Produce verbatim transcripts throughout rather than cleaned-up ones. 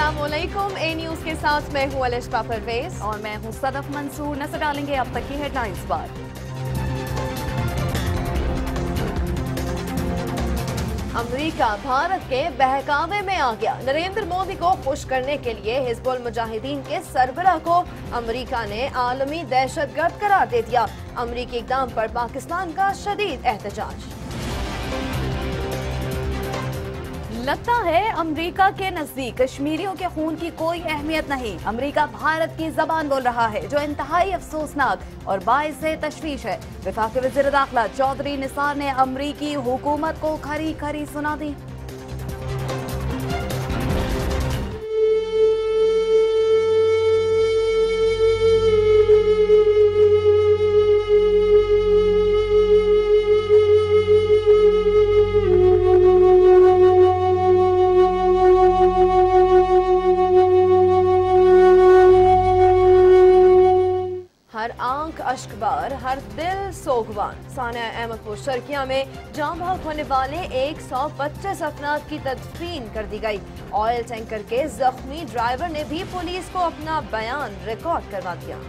अस्सलाम वालेकुम। ए न्यूज के साथ मैं हूँ अलिशा परवेज और मैं हूँ सदफ मंसूर। नजर डालेंगे अब तक की हेडलाइंस पर। अमेरिका भारत के बहकावे में आ गया। नरेंद्र मोदी को खुश करने के लिए हिजबुल मुजाहिदीन के सरबराह को अमेरिका ने आलमी दहशतगर्द करार दे दिया। अमेरिकी इक़दाम पर पाकिस्तान का शदीद एहतजाज। लगता है अमेरिका के नजदीक कश्मीरियों के खून की कोई अहमियत नहीं। अमेरिका भारत की जबान बोल रहा है, जो इंतहाई अफसोसनाक और बाइस तशवीश है। वफाकी वज़ीर दाखिला चौधरी निसार ने अमेरिकी हुकूमत को खरी खरी सुना दी। अश्कबार हर दिल सोगवान। सानिया अहमदपुर शर्किया में जान बहक होने वाले एक सौ पच्चीस अफराद की तदफीन कर दी गई। ऑयल टैंकर के जख्मी ड्राइवर ने भी पुलिस को अपना बयान रिकॉर्ड करवा दिया।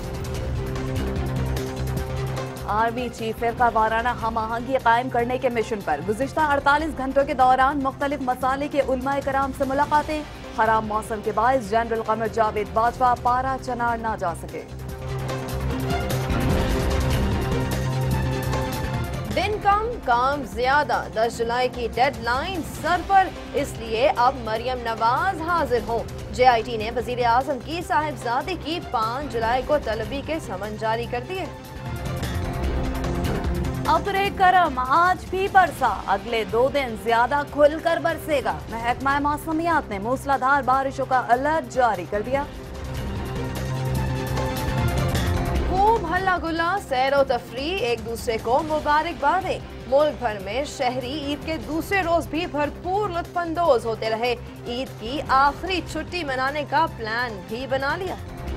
आर्मी चीफ फिरका वाराना हम आहंगी कायम करने के मिशन पर। गुज़िश्ता अड़तालीस घंटों के दौरान मुख्तलिफ मसाले के उलमाए कराम से मुलाकातें। खराब मौसम के बायस जनरल कमर जावेद बाजवा पारा चनार ना जा सके। दिन कम काम ज्यादा। दस जुलाई की डेडलाइन सर पर, इसलिए अब मरियम नवाज हाजिर हो। जे आई टी ने वजीर आजम की साहिबजादी की पाँच जुलाई को तलबी के समन जारी कर दिए। अब्रे करम आज भी बरसा, अगले दो दिन ज्यादा खुलकर बरसेगा। महकमा मौसमियात ने मूसलाधार बारिशों का अलर्ट जारी कर दिया। खूब हल्ला गुल्ला, सैरो तफरी, एक दूसरे को मुबारकबादें। मुल्क भर में शहरी ईद के दूसरे रोज भी भरपूर लुत्फानंदोज होते रहे। ईद की आखिरी छुट्टी मनाने का प्लान भी बना लिया।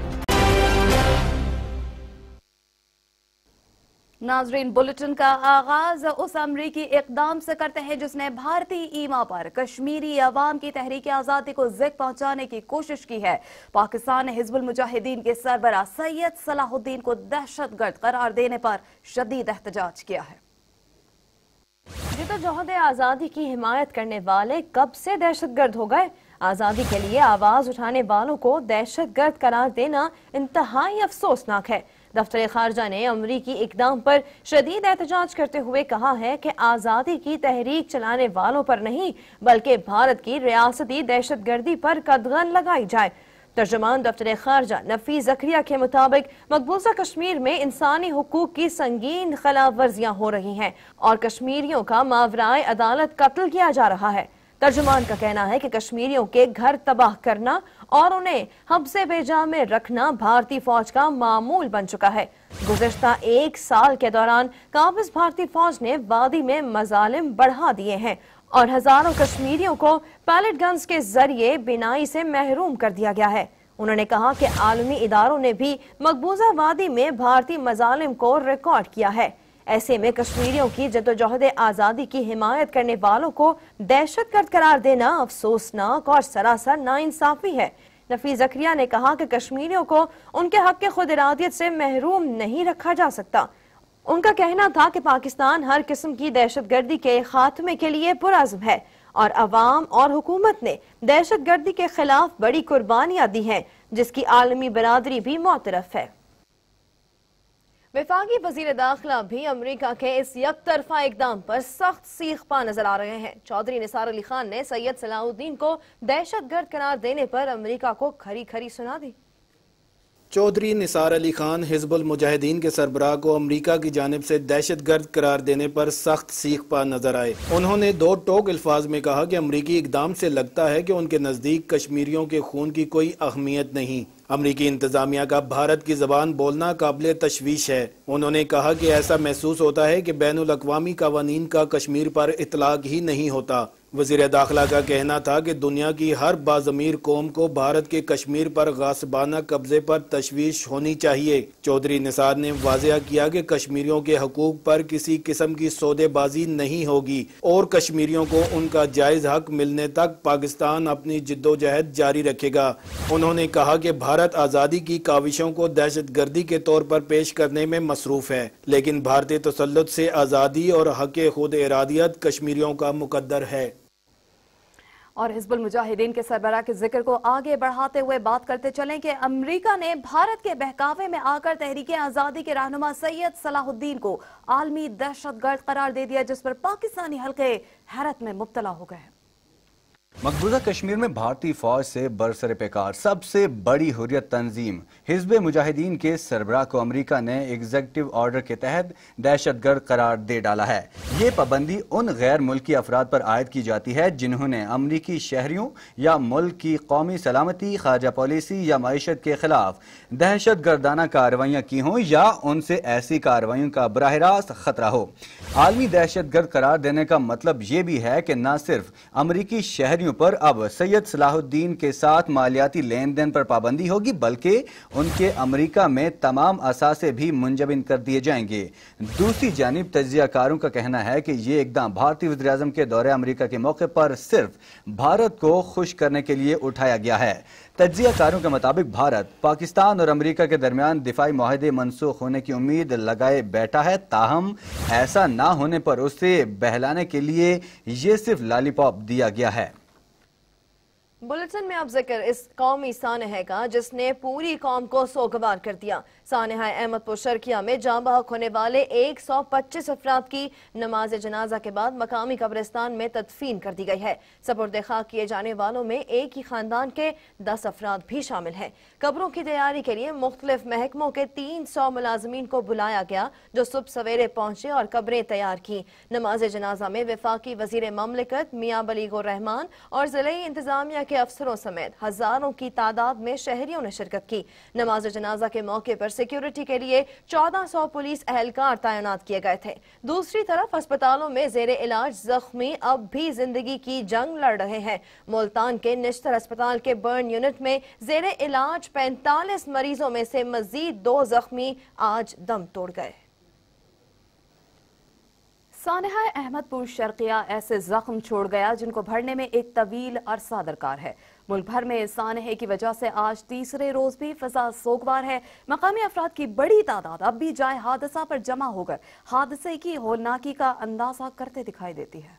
नाजरीन, बुलेटिन का आगाज उस अमरीकी इकदाम से करते हैं जिसने भारतीय ईमा पर कश्मीरी अवाम की तहरीक आज़ादी को ज़िक पहुंचाने की कोशिश की है। पाकिस्तान ने हिजबुल मुजाहिदीन के सरबराह सैयद सलाहुद्दीन को दहशतगर्द करार देने पर शदीद एहतजाज किया है। जिदोजहद आज़ादी की हिमायत करने वाले कब से दहशतगर्द हो गए? आज़ादी के लिए आवाज उठाने वालों को दहशतगर्द करार देना इंतहाई अफसोसनाक है। दफ्तर खारजा ने अमरीकी इकदाम पर शदीद एहतजाज करते हुए कहा है कि आज़ादी की तहरीक चलाने वालों पर नहीं, बल्कि भारत की रियासती दहशतगर्दी पर कदगन लगाई जाए। तर्जुमान दफ्तर खारजा नफी ज़करिया के मुताबिक मकबूजा कश्मीर में इंसानी हुकूक की संगीन खिलाफ वर्जियां हो रही हैं और कश्मीरियों का मावराए अदालत कत्ल किया जा रहा है। तर्जुमान का कहना है कि कश्मीरियों के घर तबाह करना और उन्हें हब्से बेजा में रखना भारतीय फौज का मामूल बन चुका है। गुज़िश्ता एक साल के दौरान काबिज भारतीय फौज ने वादी में मजालिम बढ़ा दिए हैं और हजारों कश्मीरियों को पैलेट गन्स के जरिए बिनाई से महरूम कर दिया गया है। उन्होंने कहा कि आलमी इदारों ने भी मकबूजा वादी में भारतीय मजालिम को रिकॉर्ड किया है। ऐसे में कश्मीरियों की जद्दोजहद आज़ादी की हिमायत करने वालों को दहशतगर्द करार देना अफसोसनाक और सरासर नाइंसाफी है। नफी ज़करिया ने कहा कि कश्मीरियों को उनके हक के खुद इरादियत से महरूम नहीं रखा जा सकता। उनका कहना था कि पाकिस्तान हर किस्म की दहशतगर्दी के खात्मे के लिए पुरअज़्म है और अवाम और हुकूमत ने दहशतगर्दी के खिलाफ बड़ी कुर्बानियां दी हैं, जिसकी आलमी बरादरी भी मोतरफ है। वफाकी वज़ीर दाखिला भी अमेरिका के इस यकतरफा इकदाम पर सख्त सीख पा नजर आ रहे हैं। चौधरी निसार अली खान ने सैयद सलाहुद्दीन को दहशतगर्द करार देने पर अमेरिका को खरी खरी सुना दी। चौधरी निसार अली खान हिजबुल मुजाहिदीन के सरबराह को अमेरिका की जानिब से दहशतगर्द करार देने पर सख्त सीख पा नजर आए। उन्होंने दो टोक अल्फाज में कहा कि अमेरिकी इकदाम से लगता है कि उनके नजदीक कश्मीरियों के खून की कोई अहमियत नहीं। अमरीकी इंतजामिया का भारत की जबान बोलना काबिल तशवीश है। उन्होंने कहा कि ऐसा महसूस होता है कि बैनुल अक़वामी कवानीन का कश्मीर पर इतलाक ही नहीं होता। वज़ीर दाखिला का कहना था कि दुनिया की हर बाज़मीर कौम को भारत के कश्मीर पर गासिबाना कब्जे पर तशवीश होनी चाहिए। चौधरी निसार ने वाज़ेह किया कि कश्मीरियों के हकूक पर किसी किस्म की सौदेबाजी नहीं होगी और कश्मीरियों को उनका जायज़ हक मिलने तक पाकिस्तान अपनी जिद्दोजहद जारी रखेगा। उन्होंने कहा कि भारत आज़ादी की काविशों को दहशत गर्दी के तौर पर पेश करने में मसरूफ़ है, लेकिन भारतीय तसल्लुत से आज़ादी और हक़ खुद इरादियत कश्मीरियों का मुकद्दर है। और हिजबुल मुजाहिदीन के सरबराह के जिक्र को आगे बढ़ाते हुए बात करते चलें कि अमेरिका ने भारत के बहकावे में आकर तहरीक आज़ादी के रहनुमा सैयद सलाहुद्दीन को आलमी दहशतगर्द करार दे दिया, जिस पर पाकिस्तानी हल्के हैरत में मुब्तला हो गए। मकबूजा कश्मीर में भारतीय फौज से बरसर पैकार सबसे बड़ी हुर्रियत तंजीम हिजब मुजाहिदीन के सरबराह को अमेरिका ने एग्जीक्यूटिव ऑर्डर के तहत दहशतगर्द करार दे डाला है। ये पाबंदी उन गैर मुल्की अफराद पर आयद की जाती है जिन्होंने अमरीकी शहरियों या मुल्क की कौमी सलामती, खारजा पॉलिसी या मईशत के खिलाफ दहशत गर्दाना कार्रवाइयाँ की हों या उनसे ऐसी कार्रवाइयों का बराह रास्त खतरा हो। आलमी दहशत गर्द करार देने का मतलब ये भी है कि न सिर्फ अमरीकी शहरियों पर अब सैयद सलाहुद्दीन के साथ मालियाती लेन देन पर पाबंदी होगी, बल्कि उनके अमेरिका में तमाम असासे भी मुंजबिन कर दिए जाएंगे। दूसरी जानिब तज्जियाकारों का कहना है कि ये इकदाम भारतीय वज़ीर आज़म के दौरे अमेरिका के मौके पर सिर्फ भारत को खुश करने के लिए उठाया गया है। तज्जियाकारों के मुताबिक भारत पाकिस्तान और अमेरिका के दरमियान दिफाई मुआहदे मनसूख होने की उम्मीद लगाए बैठा है, ताहम ऐसा ना होने पर उसे बहलाने के लिए ये सिर्फ लॉलीपॉप दिया गया है। बुलेटिन में अब जिक्र इस कौमी सानहे का जिसने पूरी कौम को सोगवार कर दिया। सानहा अहमदपुर शर्किया में जाँ बहक होने वाले एक सौ पच्चीस अफराद की नमाज जनाजा के बाद मकामी कब्रिस्तान में तदफीन कर दी गई है। सपुर्द खाक किए जाने वालों में एक ही खानदान के दस अफराद भी शामिल हैं। कब्रों की तैयारी के लिए मुख्तलिफ महकमों के तीन सौ मुलाजमीन को बुलाया गया जो सुबह सवेरे पहुंचे और कब्रें तैयार की। नमाज जनाजा में वफाकी वजीर ममलिकत मियां बलीगुर रहमान और जिले इंतजामिया के अफसरों समेत हजारों की तादाद में शहरियों ने शिरकत की। नमाज जनाजा के मौके पर सिक्योरिटी के लिए चौदह सौ पुलिस एहलकार तैनात किए गए थे। दूसरी तरफ अस्पतालों में जेरे इलाज जख्मी अब भी जिंदगी की जंग लड़ रहे हैं। मुल्तान के निश्तर अस्पताल के बर्न यूनिट में जेरे इलाज पैंतालीस मरीजों में से मजीद दो जख्मी आज दम तोड़ गए। सानहा अहमदपुर शर्किया ऐसे जख्म छोड़ गया जिनको भरने में एक तवील अरसा दरकार है। मुल्क भर में सानहे की वजह से आज तीसरे रोज भी फिजा सोगवार है। मकामी अफराद की बड़ी तादाद अब भी जाए हादसा पर जमा होकर हादसे की होलनाकी का अंदाजा करते दिखाई देती है।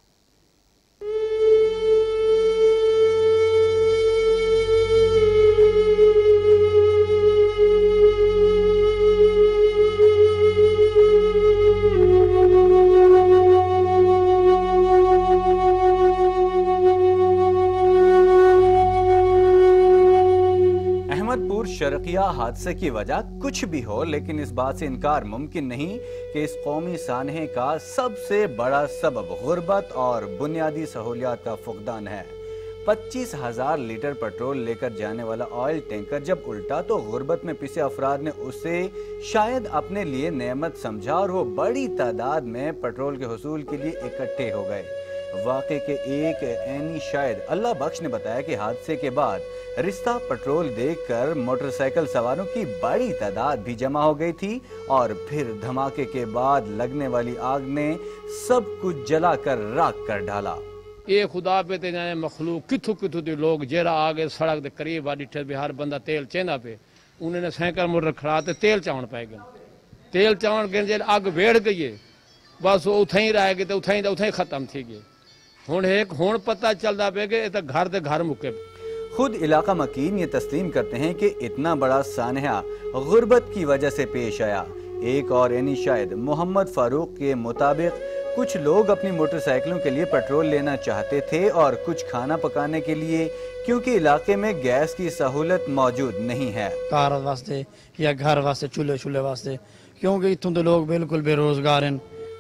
शर्किया हादसे की वजह कुछ भी हो, लेकिन इस बात से इनकार मुमकिन नहीं कि इस कौमी सानहे का सबसे बड़ा सबब गुर्बत और बुनियादी सहूलियात का फुकदान है। पच्चीस हजार लीटर पेट्रोल लेकर जाने वाला ऑयल टैंकर जब उल्टा तो गुर्बत में पिसे अफराद ने उसे शायद अपने लिए नेमत समझा और वो बड़ी तादाद में पेट्रोल के हुसूल के लिए इकट्ठे हो गए। वाक़े के एक एनी शायद अल्लाह बख्श ने बताया कि हादसे के बाद रिश्ता पेट्रोल देखकर मोटरसाइकिल सवारों की बड़ी तादाद भी जमा हो गई थी और फिर धमाके के बाद लगने वाली आग ने सब कुछ जलाकर राख कर डाला। ये खुदा पे ते जाने मखलूक किथु किथु दे लोग जेरा आगे सड़क दे करीब आ डिठे बिहार बंदा तेल चेंदा पे उन्होंने साइकिल मोटर खड़ा ते तेल चावण पाए गए। तेल चावण गए जे आग वेड़ गई है बस उथे ही रह गए तो उथे ही उथे खत्म थी गए। हुण एक हुण पता चलता पे कि तो घर दे घर मुके। खुद इलाका मकीन ये तस्लीम करते हैं कि इतना बड़ा सानहा गुर्बत की वजह से पेश आया। एक और यानी शायद मोहम्मद फारूक के मुताबिक कुछ लोग अपनी मोटरसाइकिलों के लिए पेट्रोल लेना चाहते थे और कुछ खाना पकाने के लिए, क्योंकि इलाके में गैस की सहूलत मौजूद नहीं है। कार वास्ते या घर वास्ते चूल्हे चूल्हे वास्ते, क्योंकि इतों तो लोग बिल्कुल बेरोजगार हैं।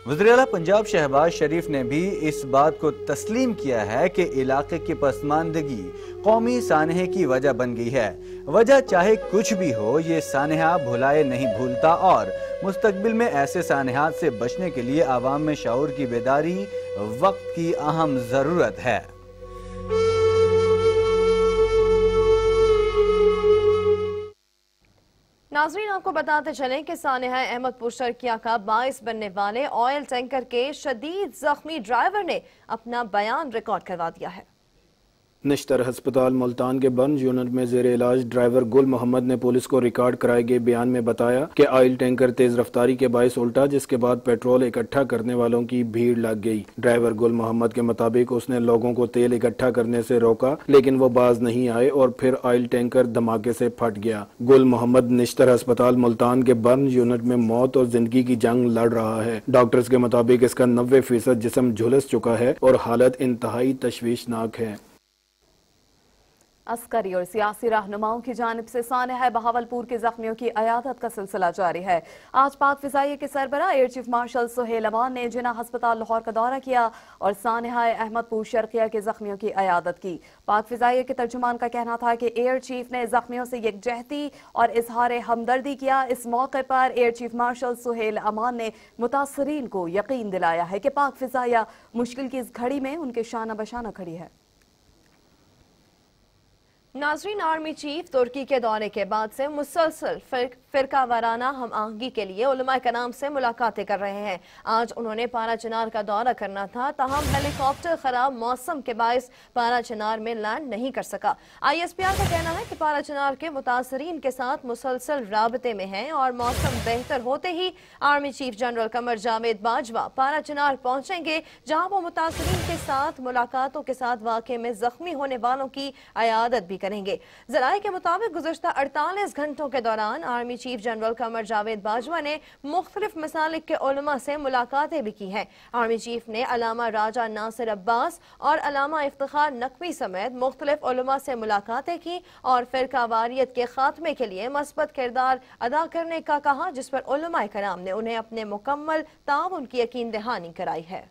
वज़ीर-ए-आला पंजाब शहबाज शरीफ ने भी इस बात को तस्लीम किया है कि इलाके की पसमानदगी कौमी सानहे की वजह बन गई है। वजह चाहे कुछ भी हो, ये सानहा भुलाए नहीं भूलता और मुस्तकबिल में ऐसे सानहात से बचने के लिए आवाम में शऊर की बेदारी वक्त की अहम ज़रूरत है। नाज़रीन, आपको बताते चलें कि सानेहा अहमदपुर शर्किया का बाइस बनने वाले ऑयल टैंकर के शदीद जख्मी ड्राइवर ने अपना बयान रिकॉर्ड करवा दिया है। निश्तर हस्पताल मुल्तान के बर्न यूनिट में जेर इलाज ड्राइवर गुल मोहम्मद ने पुलिस को रिकॉर्ड कराए गए बयान में बताया कि ऑयल टैंकर तेज रफ्तारी के बायस उल्टा, जिसके बाद पेट्रोल इकट्ठा करने वालों की भीड़ लग गई। ड्राइवर गुल मोहम्मद के मुताबिक उसने लोगों को तेल इकट्ठा करने से रोका, लेकिन वो बाज नहीं आए और फिर ऑयल टैंकर धमाके से फट गया। गुल मोहम्मद निश्तर हस्पताल मुल्तान के बर्न यूनिट में मौत और जिंदगी की जंग लड़ रहा है। डॉक्टर्स के मुताबिक इसका नब्बे फीसद जिस्म झुलस चुका है और हालत इंतहाई तशवीशनाक है। अस्करी और सियासी रहनुमाओं की जानिब से सानेहा बहावलपुर के जख्मियों की अयादत का सिलसिला जारी है। आज पाक फिजाइया के सरबराह air chief marshal Suhail Aman ने जिना अस्पताल लाहौर का दौरा किया और सानेहा अहमदपुर शर्किया के जख्मियों की अयादत की। पाक फिजाइया के तर्जुमान का कहना था कि एयर चीफ ने जख्मियों से यकजहती और इजहार हमदर्दी किया। इस मौके पर air chief marshal Suhail Aman ने मुतासरीन को यकीन दिलाया है कि पाक फिजाइया मुश्किल की इस घड़ी में उनके शाना बशाना खड़ी है। नाजरीन, आर्मी चीफ तुर्की के दौरे के बाद से मुसलसल फिर, फिरका वाराना हम आहंगी के लिए उलमा कराम से मुलाकातें कर रहे हैं। आज उन्होंने पारा चिनार का दौरा करना था, ताहम हेलीकॉप्टर खराब मौसम के बायस पारा चिनार में लैंड नहीं कर सका। आई एस पी आर का कहना है कि पारा चिनार के मुतासरीन के साथ मुसलसल राबते में हैं और मौसम बेहतर होते ही army chief general Qamar Javed Bajwa Parachinar पहुंचेंगे, जहां वो मुतासरीन के साथ मुलाकातों के साथ वाकये में जख्मी होने वालों की अयादत भी करेंगे। जराये के मुताबिक गुज़श्ता अड़तालीस घंटों के दौरान army chief general Qamar Javed Bajwa ने मुख्तलिफ मसालिक के उलमा से मुलाकातें भी की हैं। आर्मी चीफ ने अलामा राजा नासिर अब्बास और अलामा इफ्तिखार नकवी समेत मुख्तलिफ उलमा से मुलाकातें की और फिरका वारियत के खात्मे के लिए मस्बत किरदार अदा करने का कहा, जिस पर उलमा कराम ने उन्हें अपने मुकम्मल ताउन की यकीन दहानी कराई है।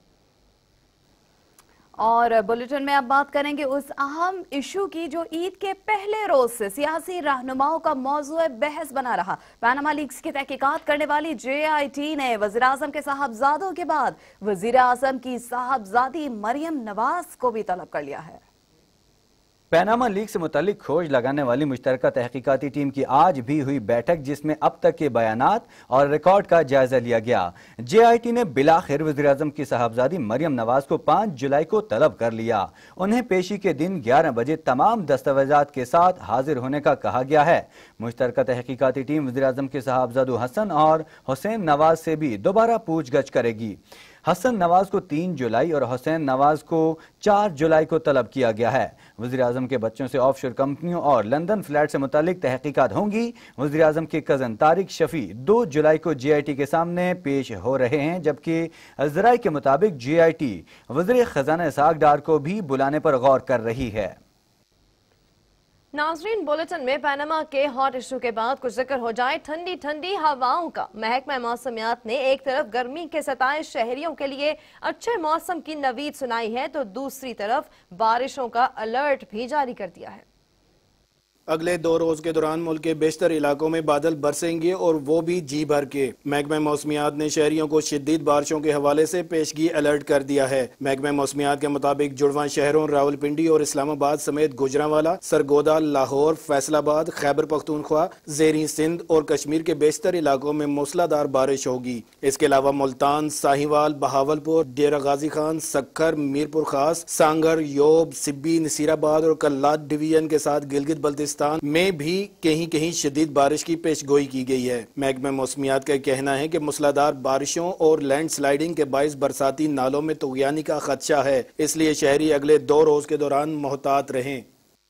और बुलेटिन में अब बात करेंगे उस अहम इशू की जो ईद के पहले रोज से सियासी रहनुमाओं का मौजूद बहस बना रहा। पैनामा लीक्स की तहकीकात करने वाली जे आई टी ने वज़ीर आज़म के साहबजादों के बाद वज़ीर आज़म की साहबजादी मरियम नवाज को भी तलब कर लिया है। पैनामा लीक से मुतालिक खोज लगाने वाली मुश्तरका तहकीकाती टीम की आज भी हुई बैठक, जिसमें अब तक के बयानात और रिकॉर्ड का जायजा लिया गया। जे आई टी ने बिलाखिर वज़ीर आज़म की साहबजादी मरियम नवाज को पाँच जुलाई को तलब कर लिया। उन्हें पेशी के दिन ग्यारह बजे तमाम दस्तावेजात के साथ हाजिर होने का कहा गया है। मुश्तरका तहकीकाती टीम वज़ीर आज़म के साहबजादों हसन और हुसैन नवाज से भी दोबारा पूछगछ करेगी। हसन नवाज को तीन जुलाई और हुसैन नवाज को चार जुलाई को तलब किया गया है। वज़ीर आज़म के बच्चों से ऑफशोर कंपनियों और लंदन फ्लैट से मुतालिक तहकीकात होंगी। वज़ीर आज़म के कज़न तारिक शफी दो जुलाई को जे आई टी के सामने पेश हो रहे हैं, जबकि ज़राए के मुताबिक जे आई टी वज़ीर ख़जाना इसहाक डार को भी बुलाने पर गौर कर रही है। नाजरीन, बुलेटिन में पैनामा के हॉट इशू के बाद कुछ जिक्र हो जाए ठंडी ठंडी हवाओं का। महकमा मौसमियात ने एक तरफ गर्मी के सताए शहरियों के लिए अच्छे मौसम की नवीद सुनाई है, तो दूसरी तरफ बारिशों का अलर्ट भी जारी कर दिया है। अगले दो रोज के दौरान मुल्क के बेशतर इलाकों में बादल बरसेंगे और वो भी जी भर के। महकमा मौसमियात ने शहरियों को शदीद बारिशों के हवाले से पेशगी अलर्ट कर दिया है। महकमा मौसमियात के मुताबिक जुड़वा शहरों रावलपिंडी और इस्लामाबाद समेत गुजरांवाला, सरगोदा, लाहौर, फैसलाबाद, खैबर पख्तूनख्वा, ज़ेरी सिंध और कश्मीर के बेशतर इलाकों में मूसलाधार बारिश होगी। इसके अलावा मुल्तान, साहिवाल, बहावलपुर, डेरा गाजी खान, सक्खर, मीरपुर खास, सांगर, योब, सिब्बी, नसीराबाद और कल्लाद डिवीजन के साथ गिलगित बल्तिस्तान में भी कहीं कहीं शदीद बारिश की पेशगोई की गई है। महकमा मौसमियात का कहना है कि मूसलाधार बारिशों और लैंड स्लाइडिंग के बायस बरसाती नालों में तुग़यानी का खदशा है, इसलिए शहरी अगले दो रोज के दौरान मोहतात रहें।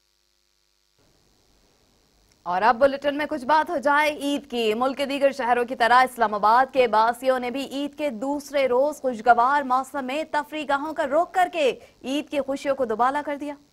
और अब बुलेटिन में कुछ बात हो जाए ईद की। मुल्क के दीगर शहरों की तरह इस्लामाबाद के बासियों ने भी ईद के दूसरे रोज खुशगवार मौसम में तफरीगाहों का रुख करके ईद की खुशियों को दुबाला कर दिया।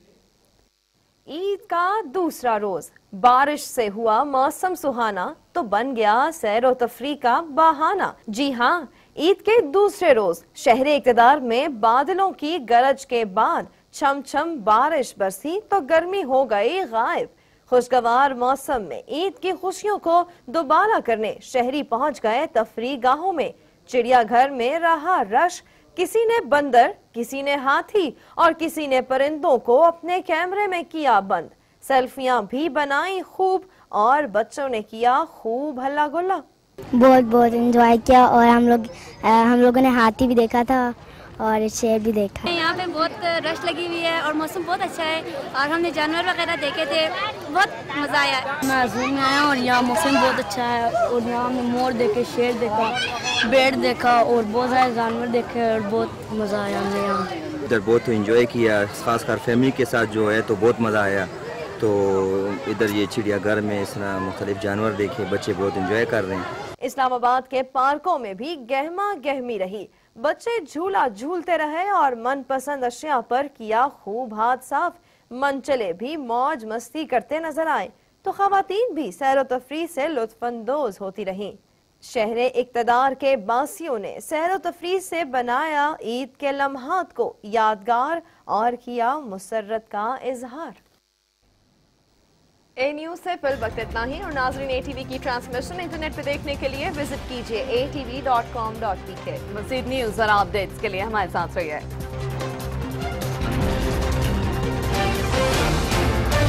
ईद का दूसरा रोज बारिश से हुआ मौसम सुहाना, तो बन गया सैर व तफरी का बहाना। जी हाँ, عید کے دوسرے روز شہر اقتدار میں بادلوں کی گرج کے بعد چھم چھم بارش برسی تو گرمی ہو گئی غائب۔ خوشگوار موسم میں عید کی خوشیوں کو دوبارہ کرنے شہری پہنچ گئے تفریح گاہوں میں۔ چڑیا گھر میں رہا رش، کسی نے بندر، کسی نے ہاتھی اور کسی نے پرندوں کو اپنے کیمرے میں کیا بند۔ سیلفیاں بھی بنائی خوب اور بچوں نے کیا خوب ہلا گلا۔ بہت بہت انجوائے کیا اور ہم لوگ ہم لوگوں نے ہاتھی بھی دیکھا تھا اور شیر بھی دیکھا۔ یہاں پہ بہت رش لگی ہوئی ہے اور موسم بہت اچھا ہے اور ہم نے جانور وغیرہ دیکھے تھے، بہت مزہ آیا۔ میں زو میں آیا اور یہاں موسم بہت اچھا ہے اور یہاں ہم نے مور دیکھے، شیر دیکھا، بیڑ دیکھا اور بہت سارے جانور دیکھے اور بہت مزہ آیا ہم نے یہاں ادھر بہت انجوائے کیا، خاص کر فیملی کے ساتھ جو ہے تو بہت مزہ آیا۔ تو ادھر یہ چڑیا گھر میں اس طرح مختلف جانور دیکھے، بچے بہت انجوائے کر رہے ہیں۔ اسلام آباد کے پارکوں میں بھی گہما گہمی رہی، بچے جھولا جھولتے رہے اور من پسند اشیاء پر کیا خوب ہاتھ صاف۔ منچلے بھی موج مستی کرتے نظر آئے تو خواتین بھی سیر و تفریح سے لطف اندوز ہوتی رہیں۔ شہر اقتدار کے باسیوں نے سیر و تفریح سے بنایا عید کے لمحات کو یادگار اور کیا مسرت کا اظہار۔ اے نیوز سے فی الوقت اتنا ہی، اور ناظرین اے ٹی وی کی ٹرانسمیشن انٹرنیٹ پہ دیکھنے کے لیے وزٹ کیجیے A T V dot com dot P K. مزید نیوز اور اپ ڈیٹس کے لیے ہمارے ساتھ رہیے۔